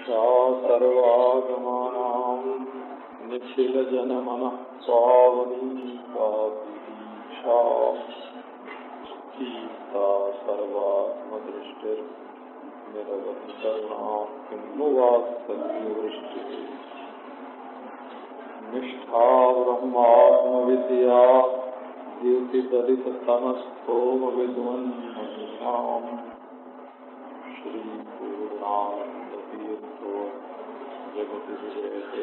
सा सर्वागमानां निखिलजनमनः पावनी कापीशा कीर्ता सर्वात्मदृष्टिर्निरवधिकर्णा किं वात्सल्यवृष्टिः निष्ठा ब्रह्मात्मविद्या द्युतिदलिततमस्तोमविद्वन्महीयाम् श्रीपूर्णानन्दतीर्थो जगति विजयते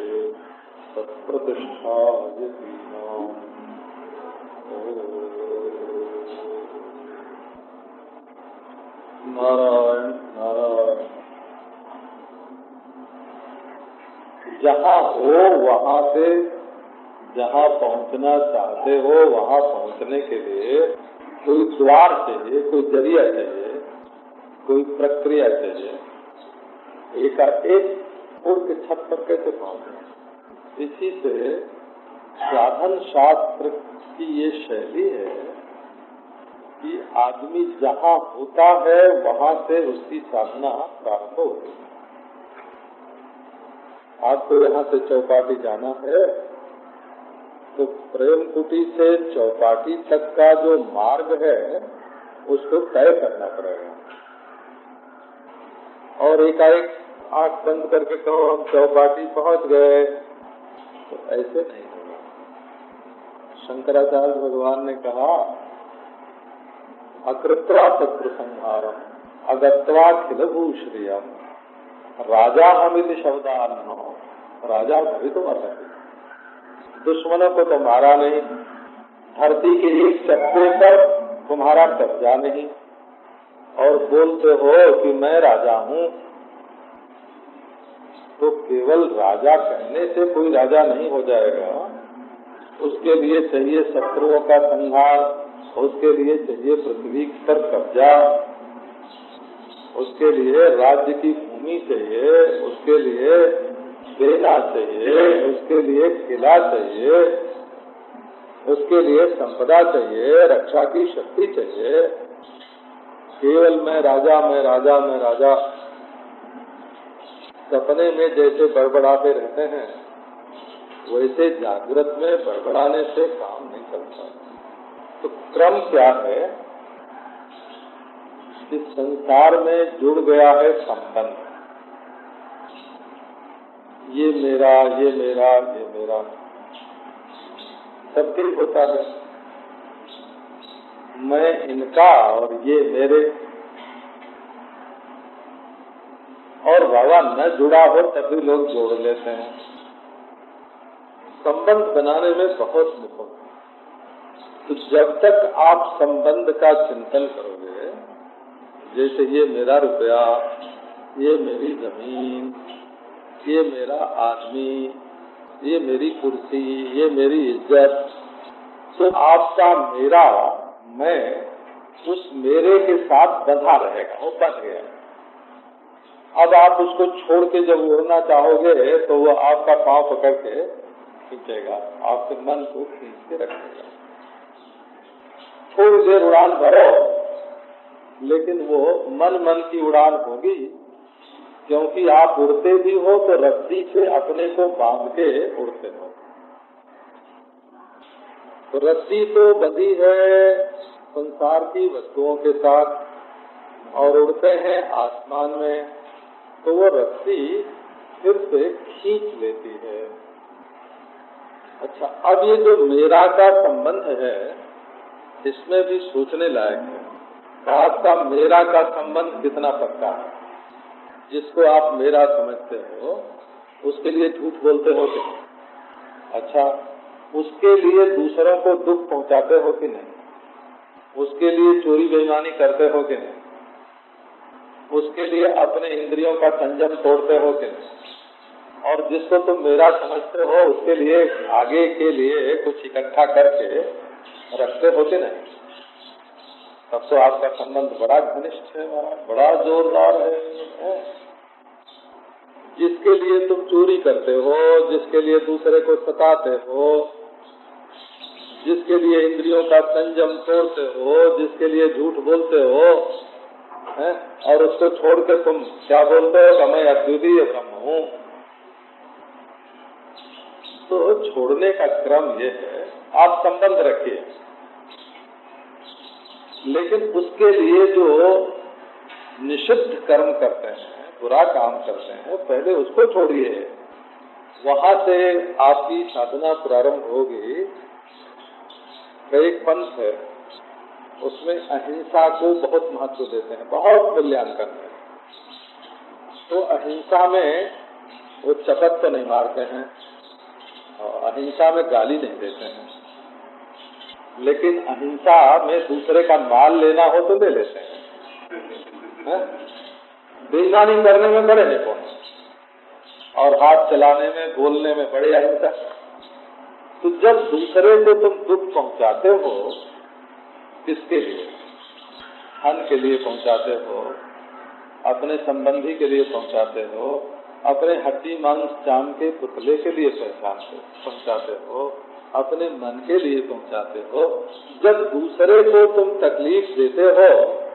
तत्प्रतिष्ठायतीनाम्। नारायण नारायण। जहाँ हो वहाँ से जहाँ पहुँचना चाहते हो वहाँ पहुँचने के लिए कोई द्वार चाहिए, कोई जरिया चाहिए, कोई प्रक्रिया चाहिए। एक उड़ के छत पर कैसे पहुँचे? इसी से साधन शास्त्र की ये शैली है कि आदमी जहाँ होता है वहाँ से उसकी साधना प्रारंभ होती है। आपको यहाँ से चौपाटी जाना है तो प्रेम कुटी से चौपाटी तक का जो मार्ग है उसको तय करना पड़ेगा। और एकाएक आँख बंद करके कहो हम चौपाटी पहुँच गए तो ऐसे नहीं होगा। शंकराचार्य भगवान ने कहा अकृत्वा शत्रु संहारम अगत्वा खिलभूश्रियम राजा हमिति शब्दान्नो राजा कभी तो असक्ति। दुश्मनों को तो मारा नहीं, धरती के एक चक्के पर तुम्हारा कब्जा नहीं, और बोलते हो कि मैं राजा हूँ। तो केवल राजा कहने से कोई राजा नहीं हो जाएगा। उसके लिए चाहिए शत्रुओं का संहार, उसके लिए चाहिए पृथ्वी पर कब्जा, उसके लिए राज्य की भूमि चाहिए, उसके लिए सेना चाहिए, उसके लिए किला चाहिए, उसके लिए संपदा चाहिए, रक्षा की शक्ति चाहिए। केवल मैं राजा मैं राजा मैं राजा सपने में जैसे बड़बड़ाते रहते हैं वैसे जागृत में बड़बड़ाने से काम नहीं चलता। तो क्रम क्या है कि संसार में जुड़ गया है संबंध। ये मेरा ये मेरा ये मेरा सबके होता है। मैं इनका और ये मेरे। और बाबा न जुड़ा हो तभी लोग जोड़ लेते हैं। संबंध बनाने में बहुत निपुण। तो जब तक आप संबंध का चिंतन करोगे, जैसे ये मेरा रुपया, ये मेरी जमीन, ये मेरा आदमी, ये मेरी कुर्सी, ये मेरी इज्जत, तो आपका मेरा मैं उस मेरे के साथ बंधा रहेगा, वो बन गया। अब आप उसको छोड़ के जब उड़ना चाहोगे तो वो आपका पांव पकड़ के खींचेगा, आपके मन को खींच के रखेगा। थोड़ी देर उड़ान भरो, लेकिन वो मन की उड़ान होगी, क्योंकि आप उड़ते भी हो तो रस्सी से अपने को बांध के उड़ते हो। तो रस्सी तो बंधी है संसार की वस्तुओं के साथ और उड़ते हैं आसमान में, तो वो रस्सी फिर से खींच लेती है। अच्छा, अब ये जो मेरा का संबंध है इसमें भी सोचने लायक है। आपका मेरा का संबंध कितना पक्का है? जिसको आप मेरा समझते हो उसके लिए झूठ बोलते हो कि नहीं? अच्छा, उसके लिए दूसरों को दुख पहुंचाते हो कि नहीं? उसके लिए चोरी बेईमानी करते हो कि नहीं? उसके लिए अपने इंद्रियों का संयम तोड़ते हो कि नहीं? और जिसको तुम मेरा समझते हो उसके लिए आगे के लिए कुछ इकट्ठा करके रखते हो कि नहीं? तब तो आपका संबंध बड़ा घनिष्ठ है, बड़ा जोरदार है। जिसके लिए तुम चोरी करते हो, जिसके लिए दूसरे को सताते हो, जिसके लिए इंद्रियों का संयम तोड़ते हो, जिसके लिए झूठ बोलते हो, और उसको छोड़ के तुम क्या बोलते हो कि मैं अद्वितीय ब्रह्म हूँ। तो छोड़ने का क्रम ये है, आप संबंध रखिए, लेकिन उसके लिए जो निषिद्ध कर्म करते हैं, बुरा काम करते हैं, पहले उसको छोड़िए। वहां से आपकी साधना प्रारंभ होगी। एक पंथ है, उसमें अहिंसा को बहुत महत्व देते हैं, बहुत मूल्यांकन है। तो अहिंसा में वो चपत तो नहीं मारते हैं और अहिंसा में गाली नहीं देते हैं, लेकिन अहिंसा में दूसरे का माल लेना हो तो ले लेते हैं। बेईमानी करने में बड़े निपुण और हाथ चलाने में, बोलने में बड़े अहिंसा। तो जब दूसरे को तुम दुख पहुंचाते हो, किसके लिए? धन के लिए पहुंचाते हो, अपने संबंधी के लिए पहुंचाते हो, अपने हड्डी मांस चाम के पुतले के लिए पहुंचाते हो, अपने मन के लिए पहुंचाते हो। जब दूसरे को तुम तकलीफ देते हो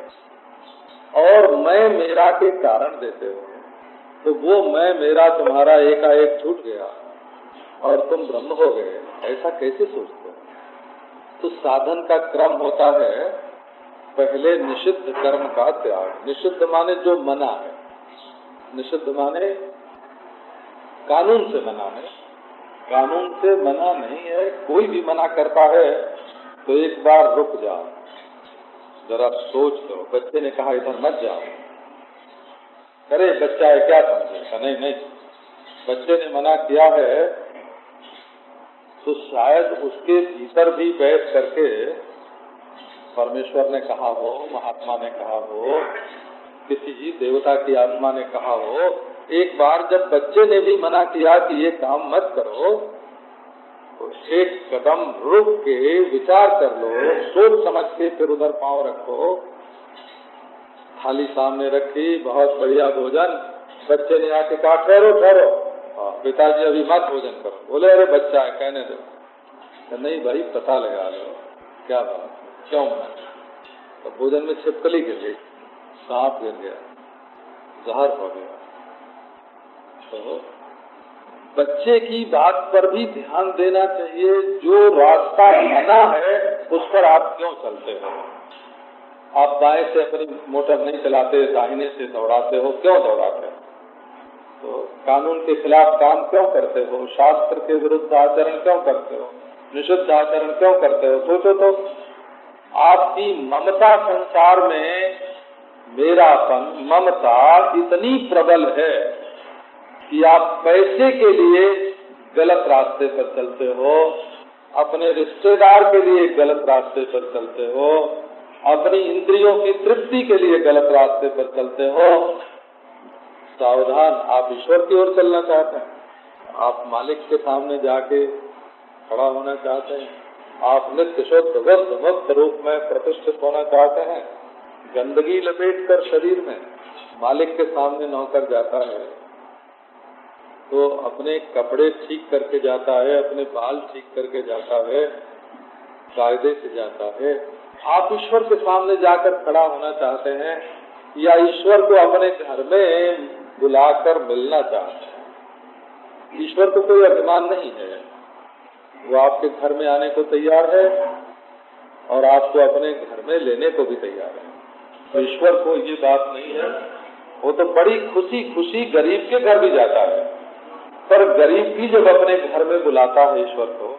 और मैं मेरा के कारण देते हो, तो वो मैं मेरा तुम्हारा एकाएक छूट गया और तुम ब्रह्म हो गए, ऐसा कैसे सोचते हो? तो साधन का क्रम होता है, पहले निषिद्ध कर्म का त्याग। निषिद्ध माने जो मना है, निषिद्ध माने कानून से मना है। कानून से मना नहीं है, कोई भी मना करता है तो एक बार रुक जाओ, जरा सोच लो। बच्चे ने कहा इधर मत जाओ, अरे बच्चा है क्या समझेगा? नहीं नहीं, बच्चे ने मना किया है तो शायद उसके भीतर भी बैठ करके परमेश्वर ने कहा हो, महात्मा ने कहा हो, किसी ही देवता की आत्मा ने कहा हो। एक बार जब बच्चे ने भी मना किया कि ये काम मत करो, तो एक कदम रुक के विचार कर लो, सोच समझ के फिर उधर पांव रखो। थाली सामने रखी, बहुत बढ़िया भोजन, बच्चे ने आके कहा ठहरो ठहरो, पिताजी अभी मत भोजन करो। बोले अरे बच्चा है, कहने दो। तो नहीं भाई, पता लगा लो क्या बात, क्यों मना? तो भोजन में छिपकली गिर गई, सांप गिर गया, जहर हो गया। तो बच्चे की बात पर भी ध्यान देना चाहिए। जो रास्ता मना है उस पर आप क्यों चलते हो? आप बाएं से अपनी मोटर नहीं चलाते, दाहिने से दौड़ाते हो, क्यों दौड़ाते हो? तो कानून के खिलाफ काम क्यों करते हो? शास्त्र के विरुद्ध आचरण क्यों करते हो? निषिद्ध आचरण क्यों करते हो? सोचो तो। आपकी ममता संसार में, मेरापन, ममता इतनी प्रबल है कि आप पैसे के लिए गलत रास्ते पर चलते हो, अपने रिश्तेदार के लिए गलत रास्ते पर चलते हो, अपनी इंद्रियों की तृप्ति के लिए गलत रास्ते पर चलते हो। सावधान, आप ईश्वर की ओर चलना चाहते हैं, आप मालिक के सामने जाके खड़ा होना चाहते हैं, आप नित्य शुद्ध मुक्त रूप में प्रतिष्ठित होना चाहते हैं। गंदगी लपेट कर शरीर में मालिक के सामने नौकर जाता है तो अपने कपड़े ठीक करके जाता है, अपने बाल ठीक करके जाता है, कायदे से जाता है। आप ईश्वर के सामने जाकर खड़ा होना चाहते हैं या ईश्वर को अपने घर में बुलाकर मिलना चाहते हैं? ईश्वर को कोई अभिमान नहीं है, वो आपके घर में आने को तैयार है और आपको अपने घर में लेने को भी तैयार है। तो ईश्वर को ये बात नहीं है, वो तो बड़ी खुशी खुशी गरीब के घर भी जाता है, पर गरीब भी जब अपने घर में बुलाता है ईश्वर को,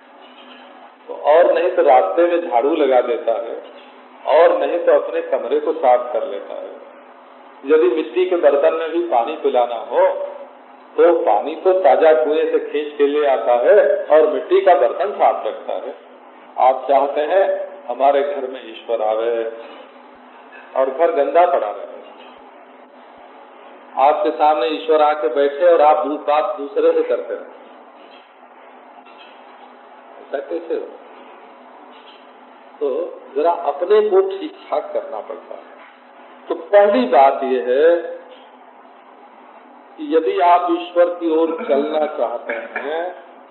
तो और नहीं तो रास्ते में झाड़ू लगा देता है, और नहीं तो अपने कमरे को साफ कर लेता है। यदि मिट्टी के बर्तन में भी पानी पिलाना हो तो पानी तो ताजा कुएं से खींच के ले आता है और मिट्टी का बर्तन साफ रखता है। आप चाहते हैं हमारे घर में ईश्वर आवे और घर गंदा पड़ा रहे, आपके सामने ईश्वर आके बैठे और आप बात दूसरे से करते रहे, ऐसा कैसे हो? तो जरा अपने को ठीक ठाक करना पड़ता है। तो पहली बात यह है कि यदि आप ईश्वर की ओर चलना चाहते हैं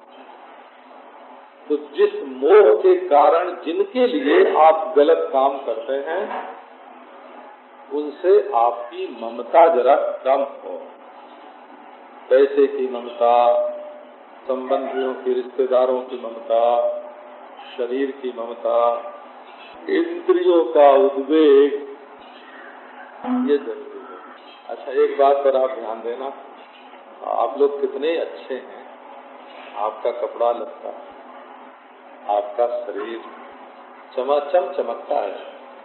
तो जिस मोह के कारण जिनके लिए आप गलत काम करते हैं उनसे आपकी ममता जरा कम हो। पैसे की ममता, संबंधियों की, रिश्तेदारों की ममता, शरीर की ममता, इंद्रियों का उद्वेग, ये जरूरी है। अच्छा, एक बात पर आप ध्यान देना, आप लोग कितने अच्छे हैं, आपका कपड़ा लगता है, आपका शरीर चमाचम चमकता है,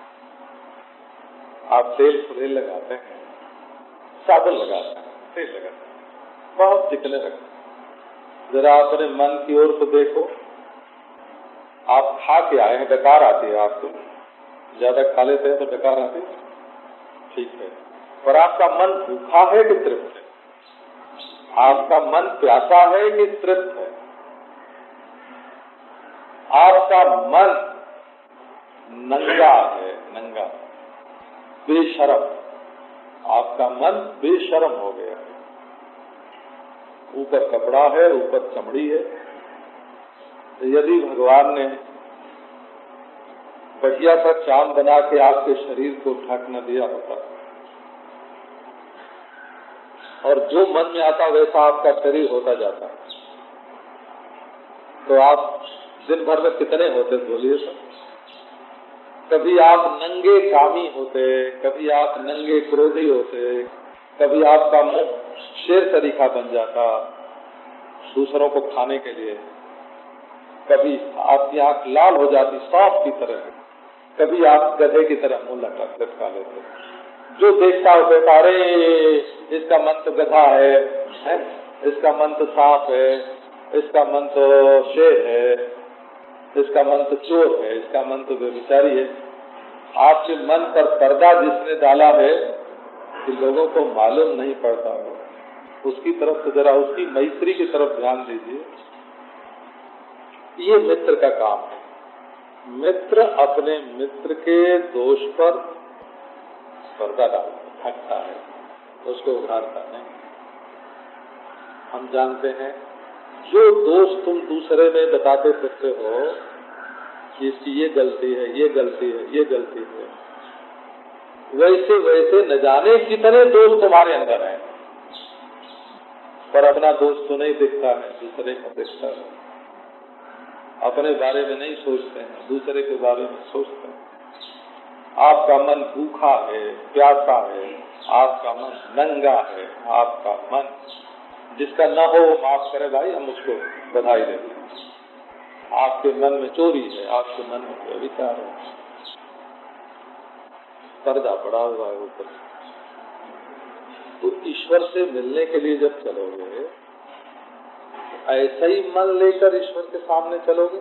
आप तेल फुलेल लगाते हैं, साबुन लगाते हैं, तेल लगाते हैं, बहुत चिकने लगते हैं। जरा अपने मन की ओर तो देखो, आप खा के आए हैं, डकार आती है आपको, ज्यादा खा लेते हैं तो डकार आती है, ठीक है, पर आपका मन भूखा है कि तृप्त है? आपका मन प्यासा है कि तृप्त है? आपका मन नंगा है, नंगा, बेशरम, आपका मन बेशरम हो गया है। ऊपर कपड़ा है, ऊपर चमड़ी है। तो यदि भगवान ने बढ़िया सा चांद बना के आपके शरीर को ढक न दिया होता, और जो मन में आता वैसा आपका शरीर होता जाता, तो आप दिन भर में कितने होते बोलिए सर? कभी आप नंगे कामी होते, कभी आप नंगे क्रोधी होते, कभी आपका मुंह शेर तरीका बन जाता दूसरों को खाने के लिए, कभी आपकी आंख लाल हो जाती सांप की तरह, कभी आप गधे की तरह मुंह लटका लेते। जो देखता हो कहता, अरे इसका मन तो गधा है, इसका मन तो सांप है, इसका मन तो शेर है, इसका मन तो चोर है, इसका मन तो बेविचारी है। आपके मन पर पर्दा जिसने डाला है कि लोगों को मालूम नहीं पड़ता हो, उसकी तरफ तो जरा, उसकी मैत्री की तरफ ध्यान दीजिए। ये मित्र का काम है। मित्र अपने मित्र के दोष पर पर्दा डालता, ढकता है, उसको उघाड़ता नहीं। हम जानते हैं जो दोष तुम दूसरे में बताते फिरते हो कि इसकी ये गलती है, ये गलती है, ये गलती है, वैसे वैसे न जाने कितने दोष तुम्हारे अंदर हैं, पर अपना दोष तो नहीं दिखता है, दूसरे का दिखता है। अपने बारे में नहीं सोचते हैं, दूसरे के बारे में सोचते हैं। आपका मन भूखा है, प्यासा है, आपका मन नंगा है, आपका मन, जिसका न हो वो माफ करे भाई, हम उसको बधाई देते हैं। आपके मन में चोरी है, आपके मन में व्यभिचार है, पर्दा पड़ा हुआ है ऊपर। तो ईश्वर से मिलने के लिए जब चलोगे, ऐसा ही मन लेकर ईश्वर के सामने चलोगे।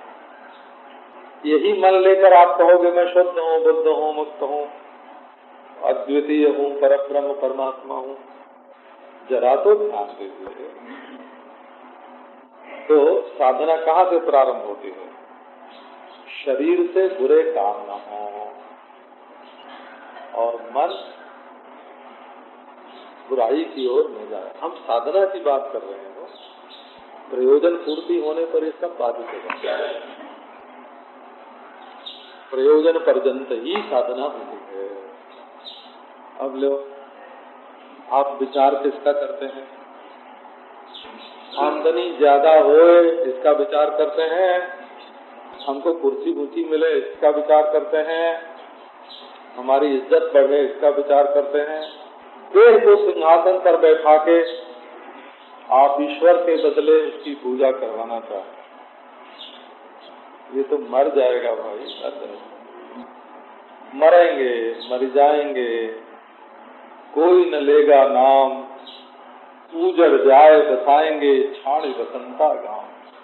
यही मन लेकर आप कहोगे मैं शुद्ध हूँ, बुद्ध हूँ, मुक्त हूँ, अद्वितीय हूँ, परब्रह्म परमात्मा हूँ, जरा तो ध्यान दीजिए। तो साधना कहाँ से प्रारंभ होती है? शरीर से बुरे काम न हो और मन बुराई की ओर न जाए। हम साधना की बात कर रहे हैं, प्रयोजन पूर्ति होने पर इसका बाधित होगा। प्रयोजन पर्यंत ही साधना होती है। अब लो, आप विचार किसका करते हैं? आमदनी ज्यादा होए इसका विचार करते हैं, हमको कुर्सी ऊंची मिले इसका विचार करते हैं, हमारी इज्जत बढ़े इसका विचार करते हैं। देह को सिंहासन पर बैठा के आप ईश्वर के बदले उसकी पूजा करवाना चाहते, ये तो मर जाएगा भाई, मर जाएगा। मरेंगे, मर जाएंगे, कोई न लेगा नाम, उजड़ जाए बसाएंगे छाड़ बसंता गांव।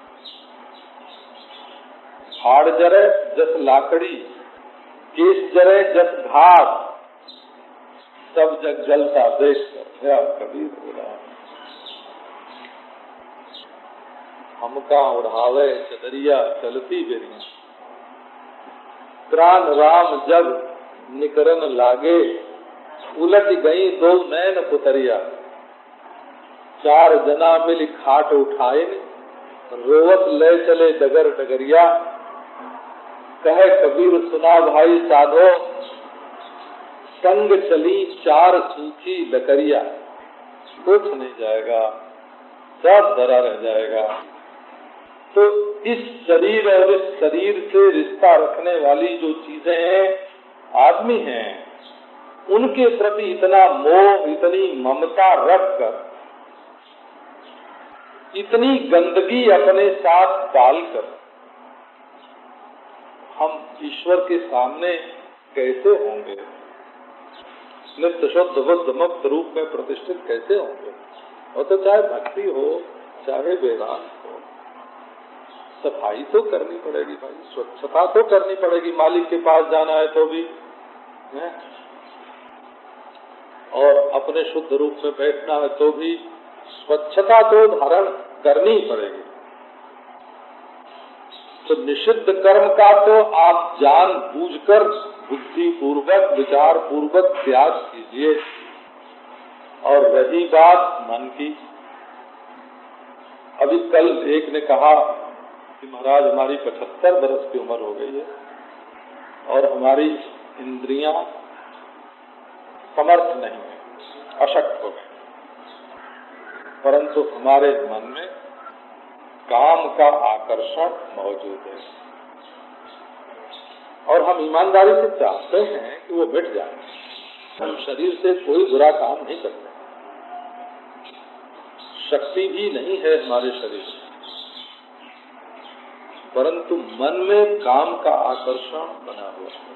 हाड़ जरे जस लाकड़ी, केस जरे जस घास, सब जग जलता देख कर कबीर बोला। हमका उड़ावे चदरिया चलती बेरिया, प्राण राम जब निकरन लागे, उलट गई दो नैन पुतरिया। चार जना मिल खाट उठाए, रोवत ले चले डगर डगरिया। कहे कबीर सुना भाई साधो, कंग चली चार सूखी लकड़िया, कुछ नहीं जाएगा, सब धरा रह जाएगा। तो इस शरीर और इस शरीर से रिश्ता रखने वाली जो चीजें हैं, आदमी हैं, उनके प्रति इतना मोह, इतनी ममता रखकर, इतनी गंदगी अपने साथ डालकर हम ईश्वर के सामने कैसे होंगे? नित्य शुद्ध बुद्ध मुक्त रूप में प्रतिष्ठित कैसे होंगे? और तो चाहे भक्ति हो, चाहे वेदांत हो, सफाई तो करनी पड़ेगी भाई, स्वच्छता तो करनी पड़ेगी। मालिक के पास जाना है तो भी है? और अपने शुद्ध रूप में बैठना है तो भी स्वच्छता तो धारण करनी ही पड़ेगी। तो निषिद्ध कर्म का तो आप जान बूझकर बुद्धि पूर्वक, विचार पूर्वक त्याग कीजिए। और रही बात मन की, अभी कल एक ने कहा कि महाराज हमारी 75 वर्ष की उम्र हो गई है और हमारी इंद्रियां समर्थ नहीं है, अशक्त हो गए, परंतु हमारे मन में काम का आकर्षण मौजूद है और हम ईमानदारी से चाहते हैं कि वो मिट जाए। हम शरीर से कोई बुरा काम नहीं करते, शक्ति भी नहीं है हमारे शरीर में, परंतु मन में काम का आकर्षण बना हुआ है।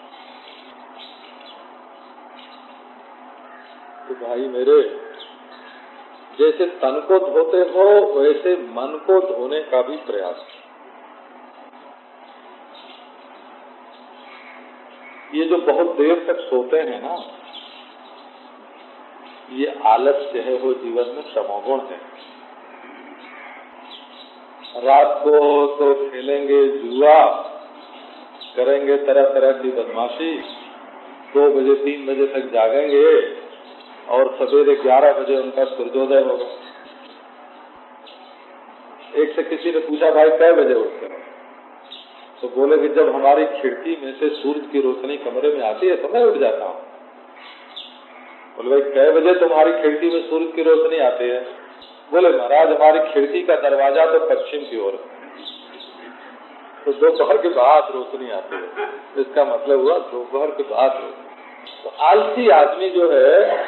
तो भाई मेरे, जैसे तन को धोते हो वैसे मन को धोने का भी प्रयास। ये जो बहुत देर तक सोते हैं ना, ये आलस्य है, वो जीवन में तमोगुण है। रात को तो खेलेंगे जुआ, करेंगे तरह तरह की बदमाशी, 2 बजे 3 बजे तक जागेंगे और सवेरे 11 बजे उनका सूर्योदय होगा। एक से किसी ने पूछा भाई कै बजे उठते हो? तो बोले कि जब हमारी खिड़की में से सूरज की रोशनी कमरे में आती है तो मैं उठ जाता हूँ। बोले भाई कै बजे तुम्हारी खिड़की में सूरज की रोशनी आती है? बोले महाराज हमारी खिड़की का दरवाजा तो पश्चिम की ओर है, तो दोपहर के बाद रोशनी आती है। इसका मतलब हुआ दोपहर के बाद रोशनी। तो आलसी आदमी जो है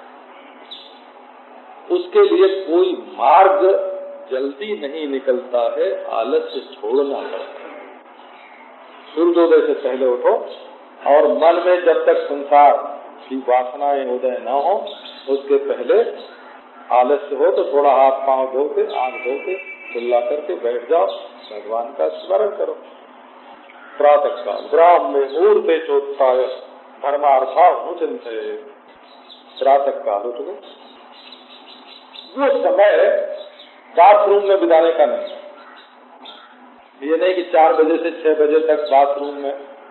उसके लिए कोई मार्ग जल्दी नहीं निकलता है, आलस्य छोड़ना पड़ता है। सूर्योदय से पहले उठो और मन में जब तक संसार की वासनाएं उदय न हो उसके पहले आलस्य हो तो थोड़ा हाथ पांव धो के, आंख धो के, कुल्ला करके बैठ जाओ, भगवान का स्मरण करो। प्रातः काल ब्राह्मे मुहूर्ते चोत्थाय धर्मार्थानुचिन्तये। प्रातः काल उठ गए, वो समय बाथरूम में बिताने का नहीं। ये नहीं कि 4 बजे से 6 बजे तक बाथरूम में,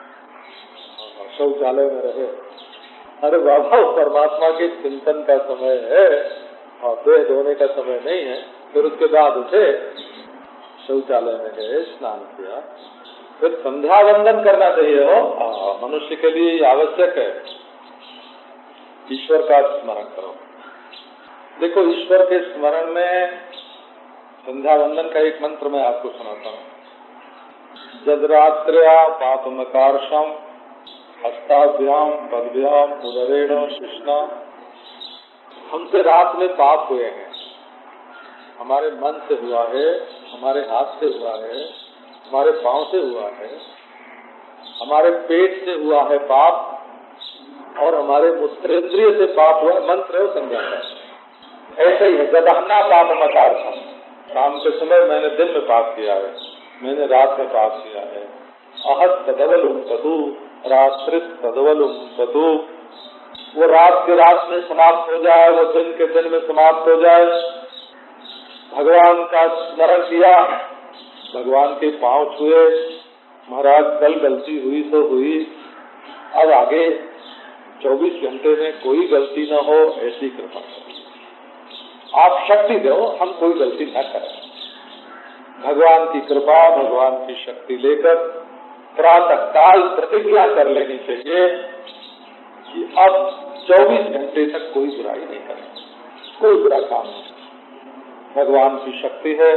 शौचालय में रहे। अरे बाबा परमात्मा के चिंतन का समय है और देह धोने का समय नहीं है। फिर उसके बाद उठे, शौचालय में गए, स्नान किया, फिर संध्या वंदन करना चाहिए हो। मनुष्य के लिए आवश्यक है, ईश्वर का स्मरण करो। देखो ईश्वर के स्मरण में संध्या वंदन का एक मंत्र मैं आपको सुनाता हूँ। जदरात्र्या पापमकार्षम हस्ताभ्याम पदभ्याम उदरेण कृष्णा। हमसे रात में पाप हुए हैं, हमारे मन से हुआ है, हमारे हाथ से हुआ है, हमारे पांव से हुआ है, हमारे पेट से हुआ है पाप और हमारे मूत्रेंद्रिय से पाप हुआ। मंत्र है संज्ञा का। ऐसे ही है जदहना पापमकार्षम। शाम के समय मैंने दिन में पाप किया है, मैंने रात में पाप किया है। अहत तदवलुम पतु रात्रि तदवलुम पतु। वो रात के रात में समाप्त हो जाए, वो दिन के दिन में समाप्त हो जाए। भगवान का स्मरण किया, भगवान के पांव छुए, महाराज कल गलती हुई तो हुई, अब आगे 24 घंटे में कोई गलती न हो, ऐसी कृपा करो। आप शक्ति दो, हम कोई गलती न करें। भगवान की कृपा, भगवान की शक्ति लेकर प्रातः काल प्रतिज्ञा कर लेनी चाहिए कि अब 24 घंटे तक कोई बुराई नहीं करें, कोई बुरा काम नहीं। भगवान की शक्ति है,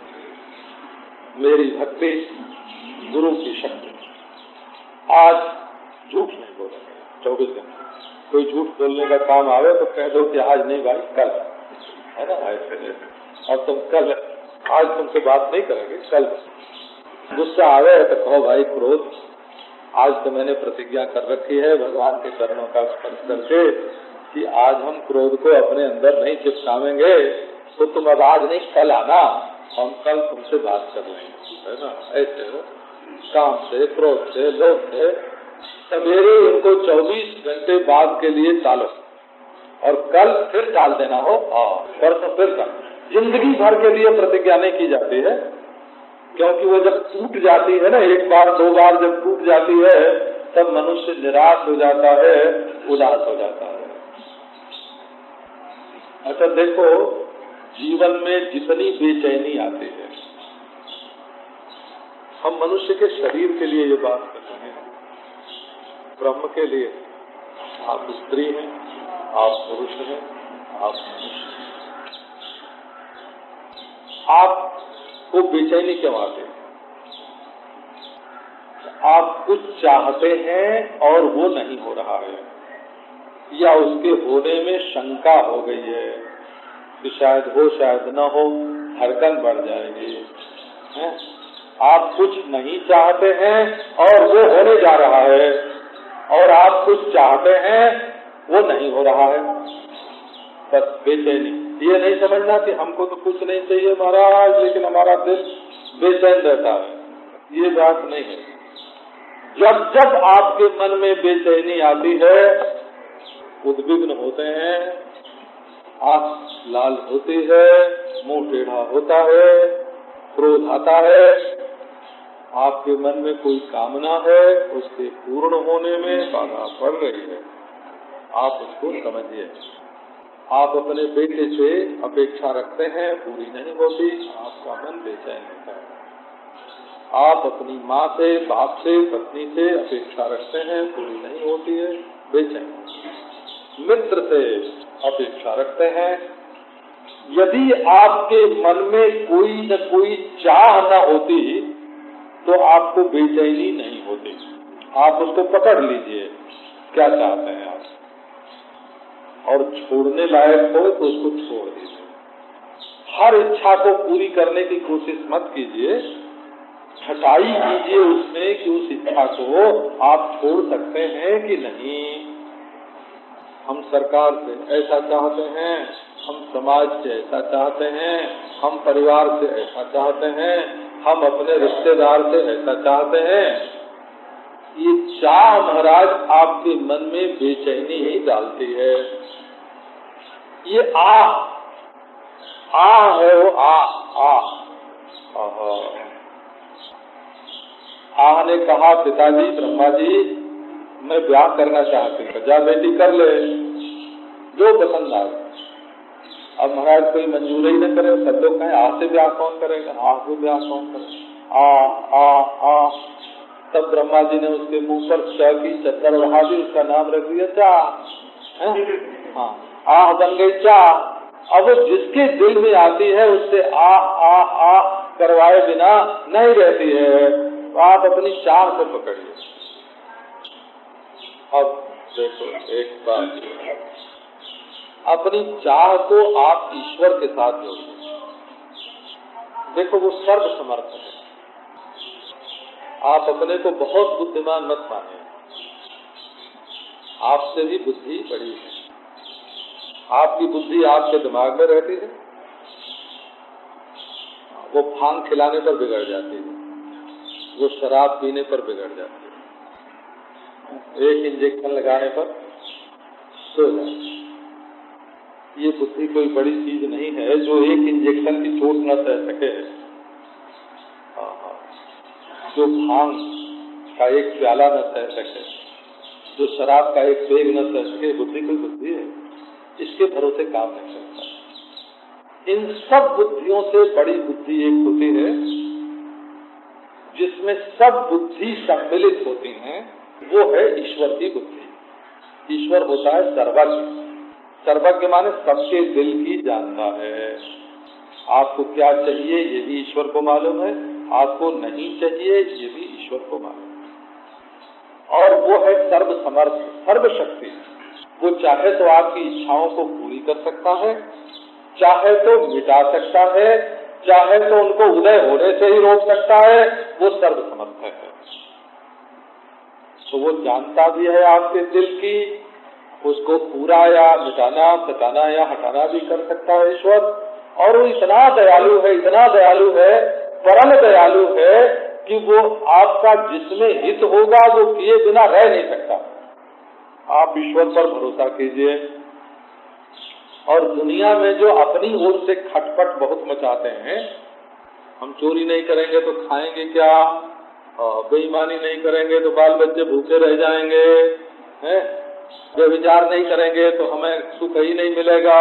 मेरी भक्ति, गुरु की शक्ति। आज झूठ नहीं बोलेंगे 24 घंटे। कोई झूठ बोलने का काम आवे तो कह दो कि आज नहीं भाई, कल है ना। और तुम कल, आज तुमसे बात नहीं करेंगे, कल। गुस्सा आवे तो कहो भाई क्रोध, आज तो मैंने प्रतिज्ञा कर रखी है भगवान के चरणों का स्पर्श करके कि आज हम क्रोध को अपने अंदर नहीं चिपकावेंगे, तो तुम अब आज नहीं कल आना, हम कल तुमसे बात कर लेंगे, है ना। ऐसे काम से, क्रोध से, लोभ से सवेरे इनको 24 घंटे बाद के लिए टालो और कल फिर टाल देना हो, परसों फिर कल। जिंदगी भर के लिए प्रतिज्ञा नहीं की जाती है, क्योंकि वो जब टूट जाती है ना, एक बार दो बार जब टूट जाती है तब मनुष्य निराश हो जाता है, उदास हो जाता है। अच्छा देखो, जीवन में जितनी बेचैनी आती है, हम मनुष्य के शरीर के लिए ये बात कर रहे हैं, ब्रह्म के लिए। आप स्त्री हैं, आप पुरुष हैं, आप मनुष्य हैं। आपको बेचैनी क्यों आती है? आप कुछ चाहते हैं और वो नहीं हो रहा है, या उसके होने में शंका हो गई है कि शायद हो शायद न हो, धड़कन बढ़ जाएगी है? आप कुछ नहीं चाहते हैं और वो होने जा रहा है, और आप कुछ चाहते हैं वो नहीं हो रहा है, बस बेचैनी। ये नहीं समझना कि हमको तो कुछ नहीं चाहिए महाराज, लेकिन हमारा दिल बेचैन रहता है, ये बात नहीं है। जब जब आपके मन में बेचैनी आती है, उद्विग्न होते हैं, आंख लाल होती है, मुंह टेढ़ा होता है, क्रोध आता है, आपके मन में कोई कामना है, उसके पूर्ण होने में बाधा पड़ रही है, आप उसको समझिए। आप अपने बेटे से अपेक्षा रखते हैं, पूरी नहीं होती, आपका मन बेचैन होता है। आप अपनी माँ से, बाप से, पत्नी से अपेक्षा रखते हैं, पूरी नहीं होती है, बेचैन। मित्र से अपेक्षा रखते हैं, यदि आपके मन में कोई न कोई चाह न होती तो आपको बेचैनी नहीं होती। आप उसको पकड़ लीजिए, क्या चाहते हैं आप, और छोड़ने लायक हो तो उसको छोड़ दीजिए। हर इच्छा को पूरी करने की कोशिश मत कीजिए, छटाई कीजिए उसमें कि उस इच्छा को आप छोड़ सकते हैं कि नहीं। हम सरकार से ऐसा चाहते हैं, हम समाज से ऐसा चाहते हैं, हम परिवार से ऐसा चाहते हैं, हम अपने रिश्तेदार से ऐसा चाहते हैं। ये चाह महाराज आपके मन में बेचैनी ही डालती है। ये आ है वो आह ने कहा, पिताजी ब्रह्मा जी मैं ब्याह करना चाहती हूँ, जा बेटी कर ले, जो पसंद आए। अब महाराज कोई मंजूर ही न करे, सब लोग कहें आह से ब्याह कौन करेगा, आह से ब्याह कौन करेगा, आ। तब ब्रह्मा जी ने उसके मुंह पर च की चद्दर बढ़ा दी, उसका नाम रख दिया चा। हाँ, आह बन गई चा। अब जिसके दिल में आती है उससे आ करवाए बिना नहीं रहती है, तो आप अपनी चाह को पकड़िए। अब देखो एक बात, अपनी चाह को आप ईश्वर के साथ जोड़िए। देखो वो सर्व समर्थ है, आप अपने को बहुत बुद्धिमान मत मानिए, आपसे भी बुद्धि बड़ी है। आपकी बुद्धि आपके दिमाग में रहती है, वो भांग खिलाने पर बिगड़ जाती है, वो शराब पीने पर बिगड़ जाती है, एक इंजेक्शन लगाने पर सो जाती है। ये बुद्धि कोई बड़ी चीज नहीं है जो एक इंजेक्शन की चोट न सह सके। जो भांग का एक प्याला न सह सके, जो शराब का एक पेग न सह सके, बुद्धि कोई बुद्धि है, इसके भरोसे काम नहीं करता। इन सब बुद्धियों से बड़ी बुद्धि एक होती है जिसमें सब बुद्धि सम्मिलित होती हैं, वो है ईश्वर की बुद्धि। ईश्वर होता है सर्वज्ञ। सर्वज्ञ माने सबके दिल की जानता है। आपको क्या चाहिए ये भी ईश्वर को मालूम है, आपको नहीं चाहिए ये भी ईश्वर को मालूम है। और वो है सर्वसमर्थ, सर्वशक्ति। वो चाहे तो आपकी इच्छाओं को पूरी कर सकता है, चाहे तो मिटा सकता है, चाहे तो उनको उदय होने से ही रोक सकता है। वो सर्वसमर्थ है। तो वो जानता भी है आपके दिल की, उसको पूरा या मिटाना, मिटाना या हटाना भी कर सकता है ईश्वर। और वो इतना दयालु है, इतना दयालु है, परम दयालु है कि वो आपका जिसमें हित होगा वो किए बिना रह नहीं सकता। आप ईश्वर पर भरोसा कीजिए। और दुनिया में जो अपनी ओर से खटपट बहुत मचाते हैं, हम चोरी नहीं करेंगे तो खाएंगे क्या, बेईमानी नहीं करेंगे तो बाल बच्चे भूखे रह जाएंगे, हैं? व्यभिचार नहीं करेंगे तो हमें सुख ही नहीं मिलेगा।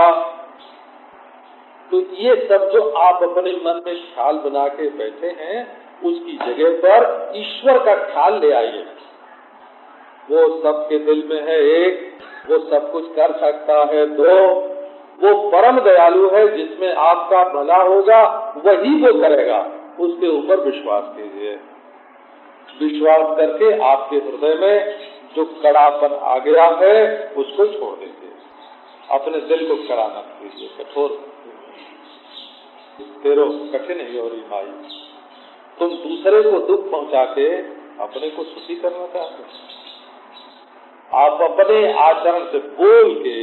तो ये सब जो आप अपने मन में ख्याल बना के बैठे हैं, उसकी जगह पर ईश्वर का ख्याल ले आइए। वो सबके दिल में है एक, वो सब कुछ कर सकता है दो, वो परम दयालु है, जिसमें आपका भला होगा वही वो करेगा। उसके ऊपर विश्वास कीजिए। विश्वास करके आपके हृदय में जो कड़ापन आ गया है उसको छोड़ दीजिए। अपने दिल को कड़ा मत कीजिए, कठोर। तेरो कठिन ही हो रही माई, तुम दूसरे को दुख पहुंचा के अपने को सुखी करना चाहते हो। आप अपने आचरण से बोल के,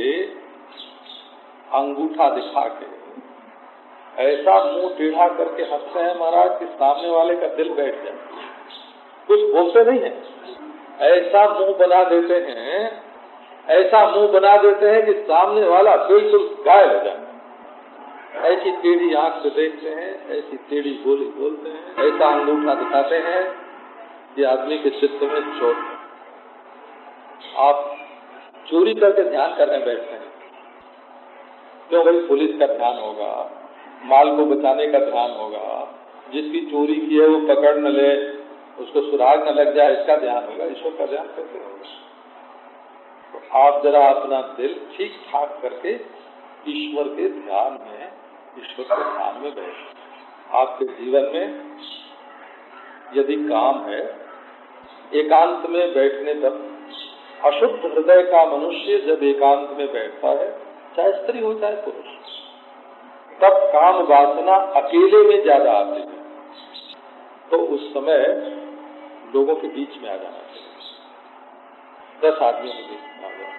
अंगूठा दिखा के ऐसा मुंह टेढ़ा करके हंसते हैं महाराज कि सामने वाले का दिल बैठ जाए। कुछ बोलते नहीं है, ऐसा मुंह बना देते हैं, ऐसा मुंह बना देते हैं कि सामने वाला बिल्कुल घायल हो जाए। ऐसी टेढ़ी आंख से देखते हैं, ऐसी टेढ़ी बोली बोलते हैं, ऐसा अंगूठा दिखाते हैं कि आदमी के चित्त में चोट है। आप चोरी करके ध्यान करने बैठते हैं, क्यों भाई? पुलिस का ध्यान होगा, माल को बचाने का ध्यान होगा, जिसकी चोरी की है वो पकड़ न ले, उसको सुराग न लग जाए, इसका ध्यान होगा। ईश्वर का ध्यान कैसे होगा? तो आप जरा अपना दिल ठीक ठाक करके ईश्वर के ध्यान में, ईश्वर के ध्यान में बैठे। आपके जीवन में यदि काम है, एकांत में बैठने पर अशुद्ध हृदय का मनुष्य जब एकांत में बैठता है, चाहे स्त्री हो चाहे पुरुष, तब काम वासना अकेले में ज्यादा आती है। तो उस समय लोगों के बीच में आ जाना चाहिए, 10 आदमियों के बीच में आ जाना।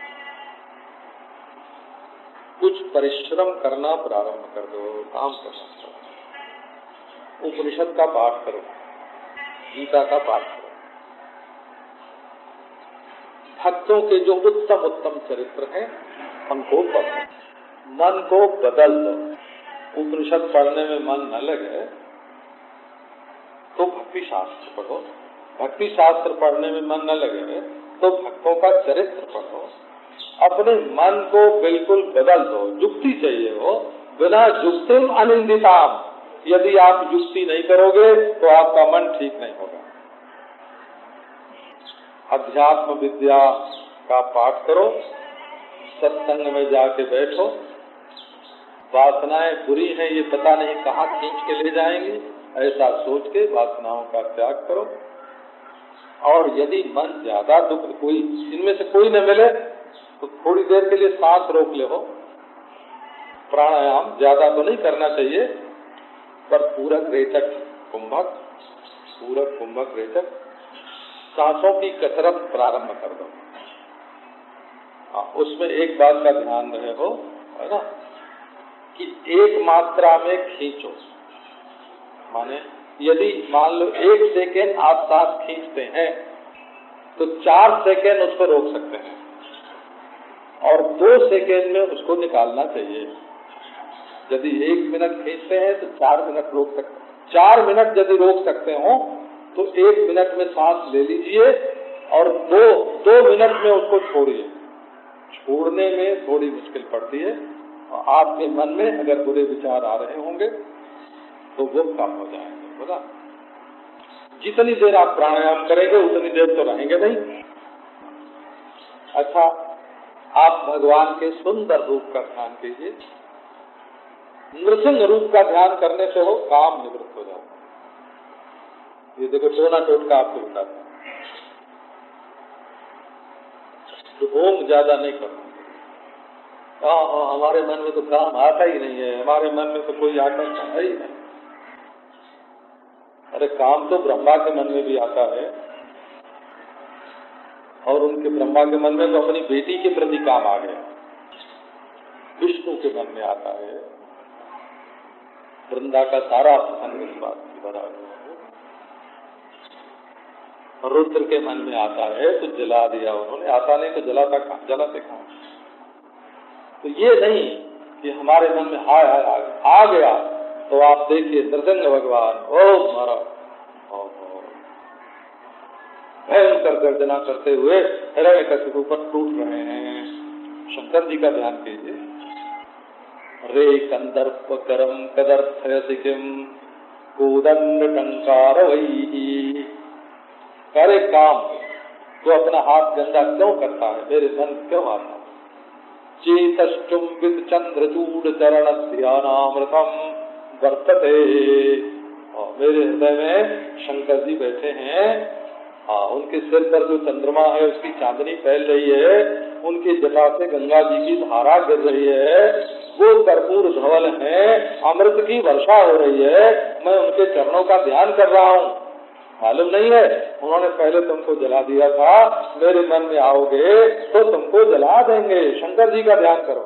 कुछ परिश्रम करना प्रारंभ कर दो, काम करना करो। उपनिषद का पाठ करो, गीता का पाठ करो। भक्तों के जो उत्तम उत्तम चरित्र हैं उनको पढ़ो, मन को बदल दो। उपनिषद पढ़ने में मन न लगे तो भक्ति शास्त्र पढ़ो, भक्ति शास्त्र पढ़ने में मन न लगे तो भक्तों का चरित्र पढ़ो। अपने मन को बिल्कुल बदल दो। युक्ति चाहिए हो, बिना युक्तिम अनिंदिताम। यदि आप युक्ति नहीं करोगे तो आपका मन ठीक नहीं होगा। अध्यात्म विद्या का पाठ करो, सत्संग में जाके बैठो। वासनाएं बुरी हैं, ये पता नहीं कहाँ खींच के ले जाएंगी, ऐसा सोच के वासनाओं का त्याग करो। और यदि मन ज्यादा दुख, कोई इनमें से कोई न मिले तो थोड़ी देर के लिए सांस रोक ले हो। प्राणायाम ज्यादा तो नहीं करना चाहिए, पर पूरक रेचक कुंभक, पूरक कुंभक रेचक सांसों की कसरत प्रारंभ कर दो। उसमें एक बात का ध्यान रहे हो, है ना, कि एक मात्रा में खींचो। माने यदि मान लो 1 सेकेंड आप सांस खींचते हैं तो 4 सेकेंड उसको रोक सकते हैं और 2 सेकेंड में उसको निकालना चाहिए। यदि 1 मिनट खींचते हैं तो 4 मिनट रोक सकते हैं। 4 मिनट यदि रोक सकते हो तो 1 मिनट में सांस ले लीजिए और 2 मिनट में उसको छोड़िए। छोड़ने में थोड़ी मुश्किल पड़ती है और आपके मन में अगर बुरे विचार आ रहे होंगे तो वो कम हो जाएंगे। बोला, जितनी देर आप प्राणायाम करेंगे उतनी देर तो रहेंगे नहीं। अच्छा, आप भगवान के सुंदर रूप का ध्यान कीजिए। नृसिंह रूप का ध्यान करने से हो काम निवृत्त हो जाता है। ये देखो टोना टोटका आपको बताता है। तो होम ज्यादा नहीं करना। हमारे मन में तो काम आता ही नहीं है, हमारे मन में तो कोई आकर्षण है ही नहीं। अरे काम तो ब्रह्मा के मन में भी आता है, और उनके ब्रह्मा के मन में तो अपनी बेटी के प्रति काम आ गया। विष्णु के मन में आता है, वृंदा का सारा प्रसंग इस बात की भरा हुआ है। रुद्र के मन में आता है तो जला दिया उन्होंने, आता नहीं तो जलाते कहाँ। तो ये नहीं कि हमारे मन में हाय हाय आ गया तो आप देखिए नृसिंह भगवान ओम महाराज भयंकर गर्जना करते हुए हिरण्यकशिपु पर टूट रहे हैं। शंकर जी का ध्यान कीजिए। रे कंदर्प करम कदर्थयसि किम कोदंड टंकार वही। करे काम तो अपना हाथ गंदा क्यों करता है, मेरे मन क्यों आता है। चेतश्चुंबित चंद्रचूड चरण ध्यानामृतम वर्तते। और मेरे हृदय में शंकर जी बैठे हैं। उनके सिर पर जो चंद्रमा है उसकी चांदनी फैल रही है, उनकी जटा से गंगा जी की धारा गिर रही है, वो कर्पूर धवल है, अमृत की वर्षा हो रही है, मैं उनके चरणों का ध्यान कर रहा हूँ। मालूम नहीं है उन्होंने पहले तुमको जला दिया था, मेरे मन में आओगे तो तुमको जला देंगे। शंकर जी का ध्यान करो।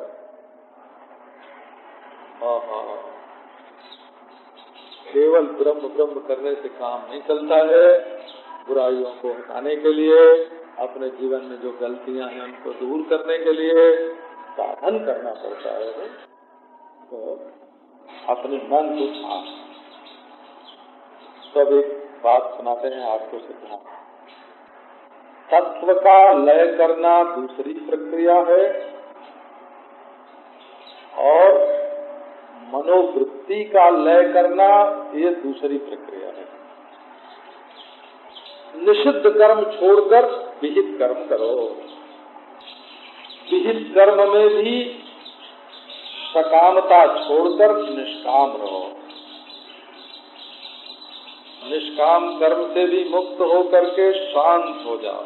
केवल ब्रह्म ब्रह्म करने से काम नहीं चलता है। बुराइयों को हटाने के लिए, अपने जीवन में जो गलतियां हैं उनको दूर करने के लिए साधन करना पड़ता है। तो अपने मन को सब एक बात सुनाते हैं आपको सिद्धांत। तत्व का लय करना दूसरी प्रक्रिया है और मनोवृत्ति का लय करना ये दूसरी प्रक्रिया है। निषिद्ध कर्म छोड़कर विहित कर्म करो। विहित कर्म में भी सकामता छोड़कर निष्काम रहो। निष्काम कर्म से भी मुक्त होकर के शांत हो जाओ।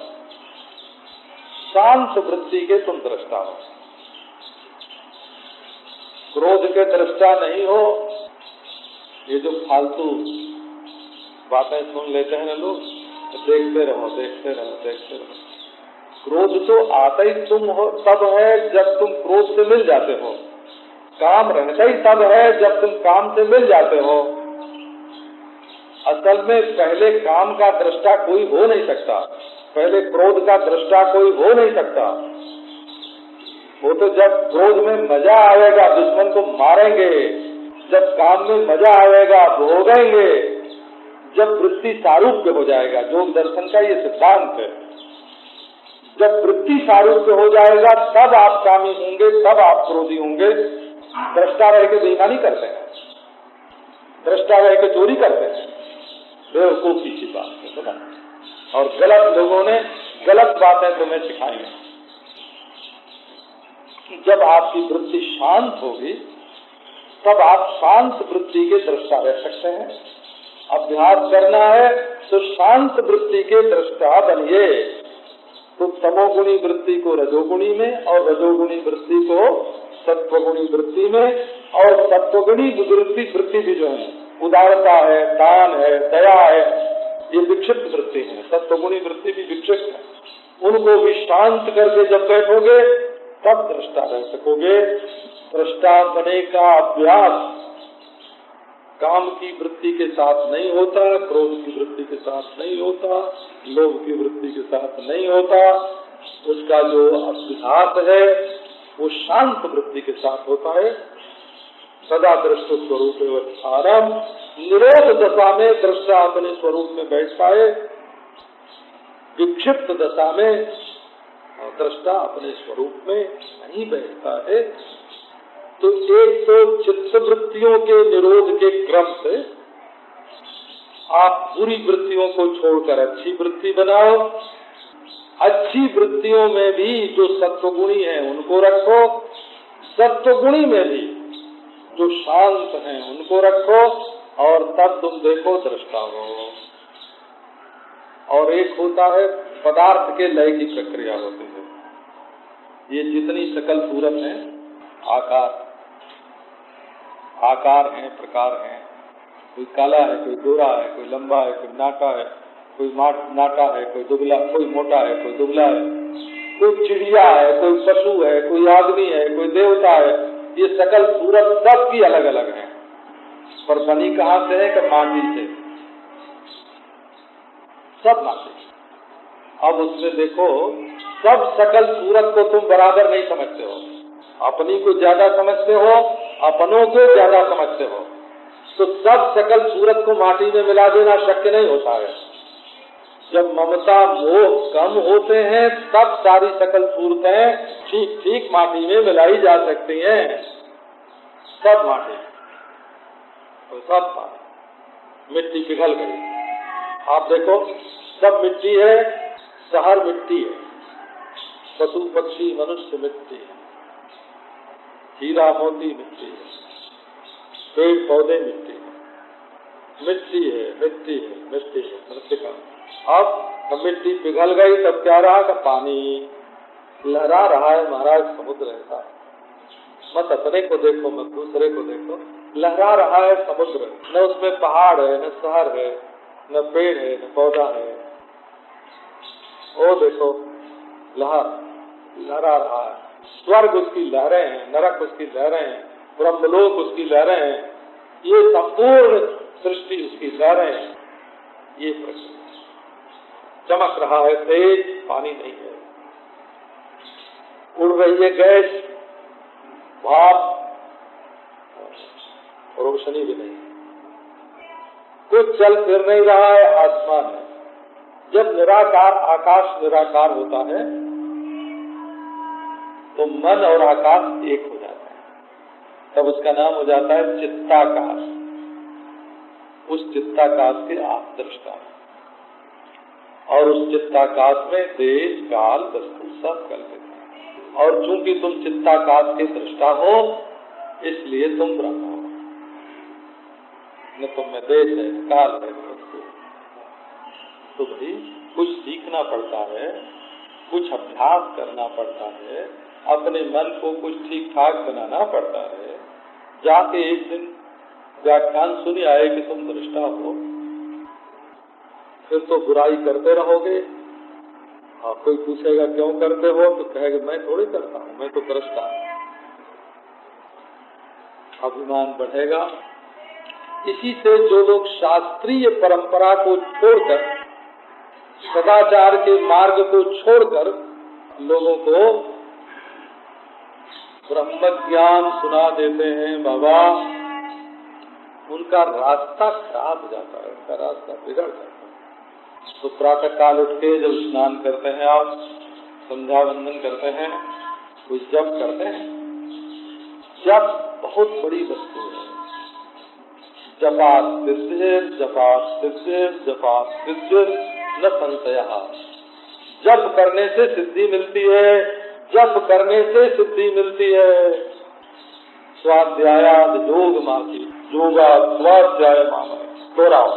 शांत वृत्ति के तुम दृष्टा हो, क्रोध के दृष्टा नहीं हो। ये जो फालतू बातें सुन लेते हैं ना लोग, देखते रहो देखते रहो देखते रहो। क्रोध तो आता ही तुम हो तब है जब तुम क्रोध से मिल जाते हो। काम रहता ही तब है जब तुम काम से मिल जाते हो। असल में पहले काम का दृष्टा कोई हो नहीं सकता, पहले क्रोध का दृष्टा कोई हो नहीं सकता। वो तो जब क्रोध में मजा आएगा दुश्मन को मारेंगे, जब काम में मजा आएगा भोगेंगे, जब वृत्ति सारूप्य हो जाएगा। योग दर्शन का ये सिद्धांत है। जब वृत्ति सारूप्य हो जाएगा तब आप कामी होंगे, तब आप क्रोधी होंगे। दृष्टा रह के बेईमानी करते हैं, दृष्टा रह के चोरी करते हैं, बेवकूफी की बात है। और गलत लोगों ने गलत बातें तुम्हें सिखाई हैं। जब आपकी वृत्ति शांत होगी तब आप शांत वृत्ति के दृष्टा रह सकते हैं। अभ्यास करना है तो शांत वृत्ति के दृष्टा बनिए। तो तमोगुणी वृत्ति को रजोगुणी में और रजोगुणी वृत्ति को सत्वगुणी वृत्ति में, और सत्वगुणी वृत्ति भी जो है उदारता है, दान है, दया है, ये विक्षिप्त वृत्ति है। सत्वगुणी वृत्ति भी विक्षिप्त है। उनको भी शांत करके जब बैठोगे तब दृष्टा रह सकोगे। दृष्टा बने का अभ्यास काम की वृत्ति के साथ नहीं होता, क्रोध की वृत्ति के साथ नहीं होता, लोभ की वृत्ति के साथ नहीं होता। उसका जो अभ्यास है वो शांत वृत्ति के साथ होता है। सदा दृष्ट स्वरूप आरम निरोध दशा में दृष्टा अपने स्वरूप में बैठ पाए, विक्षिप्त दशा में दृष्टा अपने स्वरूप में नहीं बैठता है। तो एक तो चित्त वृत्तियों के निरोध के क्रम से आप बुरी वृत्तियों को छोड़कर अच्छी वृत्ति बनाओ। अच्छी वृत्तियों में भी जो सत्वगुणी हैं उनको रखो, सत्वगुणी में भी जो शांत हैं उनको रखो, और तब तुम देखो दृष्टा हो। और एक होता है पदार्थ के लय की प्रक्रिया होती है। ये जितनी सकल सूरत है, आकार हैं, प्रकार हैं, कोई काला है, कोई गोरा है, कोई लंबा है, कोई नाटा है, कोई नाटा है, कोई दुबला, कोई मोटा है, कोई दुबला है, कोई चिड़िया है, कोई पशु है, कोई आदमी है, कोई देवता है। ये सकल सूरत सबकी अलग अलग है, पर बनी कहाँ से है कि माटी से, सब माटी। अब उसमें देखो, सब सकल सूरत को तुम बराबर नहीं समझते हो, अपनी को ज्यादा समझते हो, अपनों को ज्यादा समझते हो, तो सब सकल सूरत को माटी में मिला देना शक्य नहीं होता है। जब ममता मोह कम होते हैं तब सारी सकल सूरतें ठीक ठीक माटी में मिलाई जा सकती हैं। सब माटी, तो सब माटी, मिट्टी पिघल गई। आप देखो, सब मिट्टी है, शहर मिट्टी है, पशु पक्षी मनुष्य मिट्टी है, हीरा मोती मिट्टी है, पेड़ पौधे मिट्टी है, मिट्टी है, मिट्टी है, मिट्टी है, मनुष्य का। अब मिट्टी पिघल गई तब क्या रहा कि पानी लहरा रहा है महाराज, समुद्र ऐसा। मत अपने को देखो, मत दूसरे को देखो, लहरा रहा है समुद्र। न उसमें पहाड़ है, न शहर है, न पेड़ है, न पौधा है। ओ देखो, लहरा रहा है। स्वर्ग उसकी लहरें हैं, नरक उसकी लहरें हैं, ब्रह्मलोक उसकी लहरें हैं, ये संपूर्ण सृष्टि उसकी लहरें हैं। ये प्रश्न चमक रहा है तेज, पानी नहीं है, उड़ रही है गैस, भाप, रोशनी भी नहीं, कुछ चल फिर नहीं रहा है, आसमान है। जब निराकार आकाश निराकार होता है तो मन और आकाश एक हो जाता है, तब उसका नाम हो जाता है चित्ताकाश। उस चित्ताकाश के आप दृष्टा हैं, और उस चित्ताकाश में देश काल वस्तु सब कल्पित है। और चूंकि तुम चित्ताकाश के दृष्टा हो, इसलिए तुम ब्रह्म हो। न तुम में देश है, काल है, वस्तु। तो भाई कुछ सीखना पड़ता है, कुछ अभ्यास करना पड़ता है, अपने मन को कुछ ठीक ठाक बनाना पड़ता है। जाके एक दिन व्याख्यान सुनी आए कि तुम दृष्टा हो, फिर तो बुराई करते रहोगे। और कोई पूछेगा क्यों करते हो, तो कहेगा मैं थोड़ी करता हूँ, मैं तो दृष्टा हूँ। अभिमान बढ़ेगा। इसी से जो लोग शास्त्रीय परंपरा को छोड़कर, सदाचार के मार्ग को छोड़कर लोगों को ब्रह्म ज्ञान सुना देते हैं, बाबा, उनका रास्ता खराब हो जाता है, उनका रास्ता बिगड़ जाता है। तो प्रातः काल उठ के जब स्नान करते हैं, आप संध्या वंदन करते हैं, कुछ जप करते हैं। जप बहुत बड़ी वस्तु है। जपात सिद्धिर, जपात सिद्धिर, जपात सिद्धिर न संशय। जप करने से सिद्धि मिलती है, जप करने से सिद्धि मिलती है। स्वाध्यायाद योग मासी, योगा स्वाध्याय मामा। दोहराओ।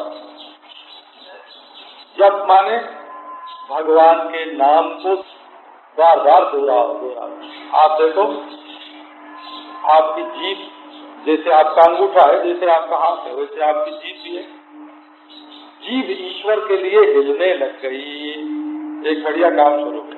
जप माने भगवान के नाम को बार बार दोहराओ। आप देखो, आपकी जीभ, जैसे आपका अंगूठा है, जैसे आपका हाथ है, वैसे आपकी जीभ भी है। जीभ ईश्वर के लिए हिलने लग गई, एक बढ़िया काम शुरू किया।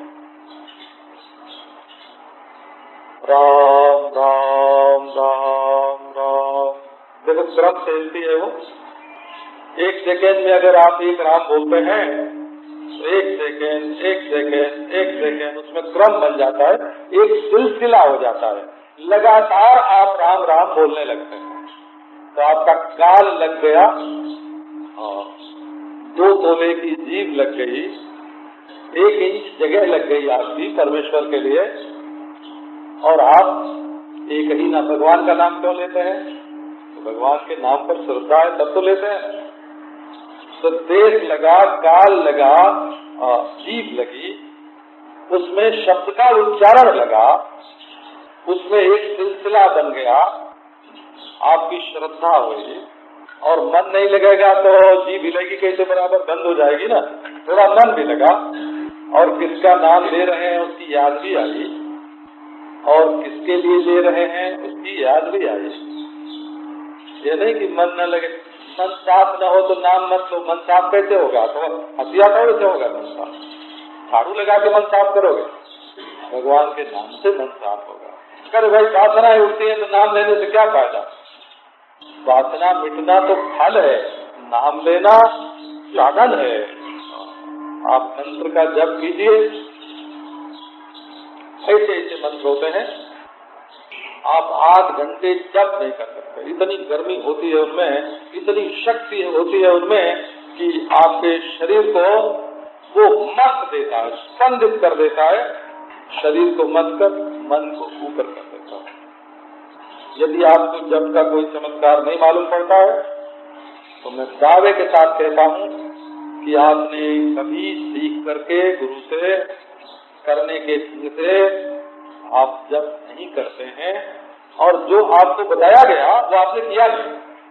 राम राम राम राम, देखो क्रम से हिलती है वो। एक सेकेंड में अगर आप एक राम बोलते हैं तो एक सेकेंड, एक सेकेंड, एक सेकेंड, उसमें क्रम बन जाता है, एक सिलसिला हो जाता है। लगातार आप राम राम बोलने लगते हैं तो आपका काल लग गया, 2 तोले की जीभ लग गई, 1 इंच जगह लग गई आपकी परमेश्वर के लिए। और आप एक ही ना भगवान का नाम क्यों लेते हैं? तो भगवान के नाम पर श्रद्धा है तब तो लेते हैं। तो देश लगा, काल लगा, जीभ लगी, उसमें शब्द का उच्चारण लगा, उसमें एक सिलसिला बन गया, आपकी श्रद्धा हुई, और मन नहीं लगेगा तो जीभ हिलेगी कैसे, बराबर बंद हो जाएगी ना। थोड़ा मन भी लगा और किसका नाम ले रहे हैं उसकी याद भी आई, और किसके लिए ले रहे हैं उसकी याद भी आई। ये नहीं कि मन न लगे, मन साफ न हो तो नाम मत लो। मन साफ कैसे होगा? तो हथिया कैसे होगा? मन साफ झाड़ू लगा के मन साफ करोगे? भगवान के नाम से मन साफ होगा। अगर भाई वासनाएं उठती है तो नाम लेने से क्या फायदा? वासना मिटना तो फल है, नाम लेना साधन है। आप मंत्र का जप कीजिए, ऐसे ऐसे मंत्र होते हैं, आप 8 घंटे जप नहीं कर सकते। इतनी गर्मी होती है उनमें, इतनी शक्ति होती है उनमें कि आपके शरीर को वो मत देता है, स्पंदित कर देता है, शरीर को मत कर मन को ऊपर कर देता है। यदि आपको जप का कोई चमत्कार नहीं मालूम पड़ता है तो मैं दावे के साथ कहता हूँ कि आपने कभी सीख करके गुरु से करने के से आप जप नहीं करते हैं, और जो आपको बताया गया वो आपने किया नहीं।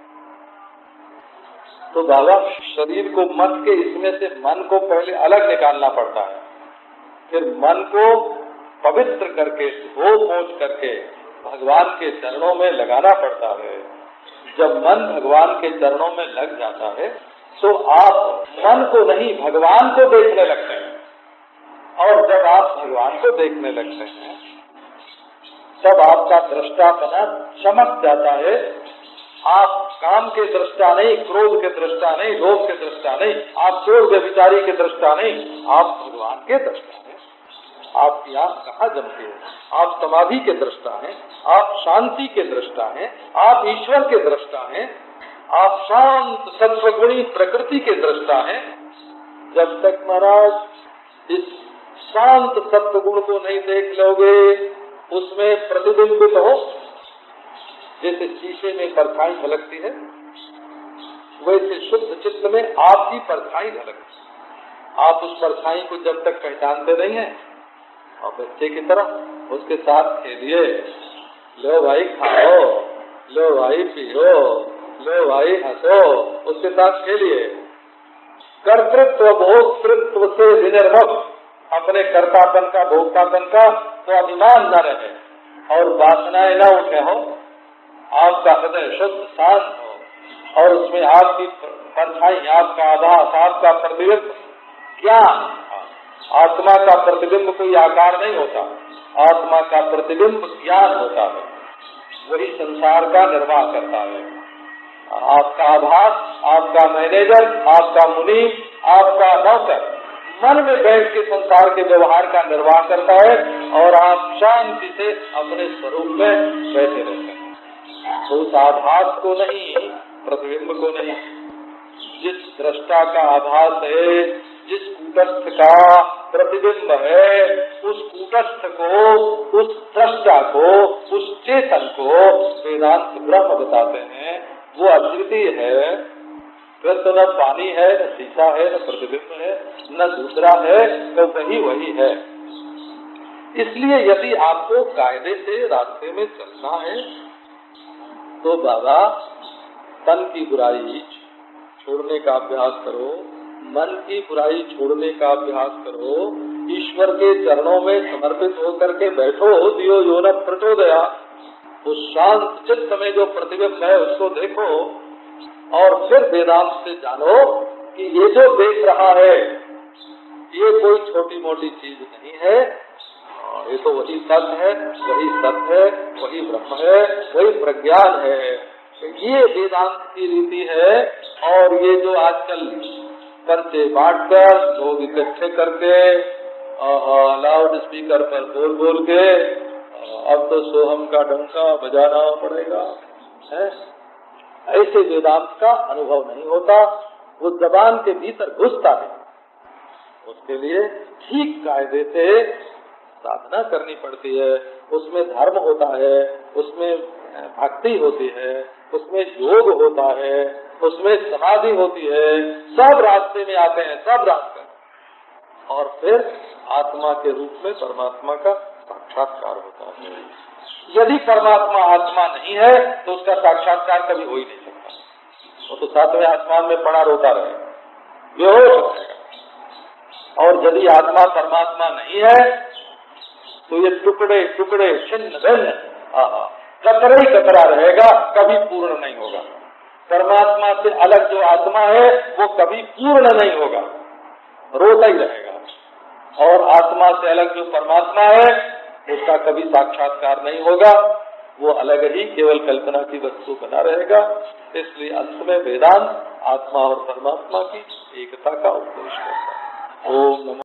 तो बाबा शरीर को मत के इसमें से मन को पहले अलग निकालना पड़ता है, फिर मन को पवित्र करके धो पोंछ करके भगवान के चरणों में लगाना पड़ता है। जब मन भगवान के चरणों में लग जाता है तो आप मन को नहीं भगवान को देखने लगते हैं, और जब आप भगवान को देखने लगते हैं तब आपका दृष्टापना चमक जाता है। आप काम के दृष्टा नहीं, क्रोध के दृष्टा नहीं, लोभ के दृष्टा नहीं, आप चोर व्यभिचारी के दृष्टा नहीं, आप भगवान के दृष्टा हैं। आपकी आंख कहाँ जमती है? आप समाधि के दृष्टा हैं, आप शांति के दृष्टा हैं, आप ईश्वर के दृष्टा हैं, आप शांत सत्वगुणी प्रकृति के दृष्टा हैं। जब तक महाराज इस शांत सत्वगुण को नहीं देख लोगे, उसमें प्रतिबिंबित हो, जैसे शीशे में परछाई झलकती है, वैसे शुद्ध चित्त में आपकी परछाई झलकती। आप उस परछाई को जब तक पहचानते नहीं हैं, और बच्चे की तरह उसके साथ खेलिए, लो भाई खाओ, लो भाई पियो, लो भाई हंसो, उसके साथ खेलिए। कर्तृत्व भोक्तृत्व से विनिर्मुक्त, अपने कर्तापन का भोक्तापन का तो अभिमान न रहे, और वासनाएं न उठे हो, आपका हृदय शुद्ध शांत हो, और उसमें आपकी परछाई, आपका आभास, आपका प्रतिबिंब ज्ञान। आत्मा का प्रतिबिंब कोई आकार नहीं होता, आत्मा का प्रतिबिंब ज्ञान होता है, वही संसार का निर्वाह करता है। आपका आभास, आपका मैनेजर, आपका मुनि, आपका नौकर मन में बैठ के संसार के व्यवहार का निर्वाह करता है, और आप शांति से अपने स्वरूप में बैठे रहते हैं। तो उस आभास को नहीं, प्रतिबिंब को नहीं, जिस दृष्टा का आभास है, जिस कूटस्थ का प्रतिबिंब है, उस कूटस्थ को, उस दृष्टा को, उस चेतन को वेदांत ब्रह्म बताते हैं। वो अद्वितीय है, फिर तो न पानी है, न शीशा है, न प्रतिबिंब है, न दूसरा है, तो वही है। इसलिए यदि आपको कायदे से रास्ते में चलना है तो बाबा तन की बुराई छोड़ने का अभ्यास करो, मन की बुराई छोड़ने का अभ्यास करो, ईश्वर के चरणों में समर्पित होकर के बैठो। दियो यो न प्रचोदया, उस शांत चित्त में जो प्रतिबिंब है उसको देखो, और फिर वेदांत से जानो कि ये जो देख रहा है ये कोई छोटी मोटी चीज नहीं है, ये तो वही सत्य है, वही सत्य है, वही ब्रह्म है, वही प्रज्ञान है। ये वेदांत की रीति है। और ये जो आजकल पर्चे बांटकर लोग इकट्ठे करके लाउड स्पीकर पर बोल बोल के अब तो सोहम का डंका बजाना पड़ेगा है, ऐसे वेदांत का अनुभव नहीं होता। वो जबान के भीतर घुसता है, उसके लिए ठीक कायदे से साधना करनी पड़ती है। उसमें धर्म होता है, उसमें भक्ति होती है, उसमें योग होता है, उसमें समाधि होती है। सब रास्ते में आते हैं, सब रास्ते। और फिर आत्मा के रूप में परमात्मा का साक्षात्कार होता है। यदि परमात्मा आत्मा नहीं है तो उसका साक्षात्कार कभी हो ही नहीं सकता। वो तो सातवें आसमान में पड़ा रोता रहेगा, बेहोश रहेगा। और यदि आत्मा परमात्मा नहीं है तो ये टुकड़े टुकड़े छिन्न भिन्न कतरा ही कतरा रहेगा, कभी पूर्ण नहीं होगा। परमात्मा से अलग जो आत्मा है वो कभी पूर्ण नहीं होगा, रोता ही रहेगा। और आत्मा से अलग जो परमात्मा है उसका कभी साक्षात्कार नहीं होगा, वो अलग ही केवल कल्पना की वस्तु बना रहेगा। इसलिए अंत में वेदांत आत्मा और परमात्मा की एकता का उपदेश करता है। ओम नमः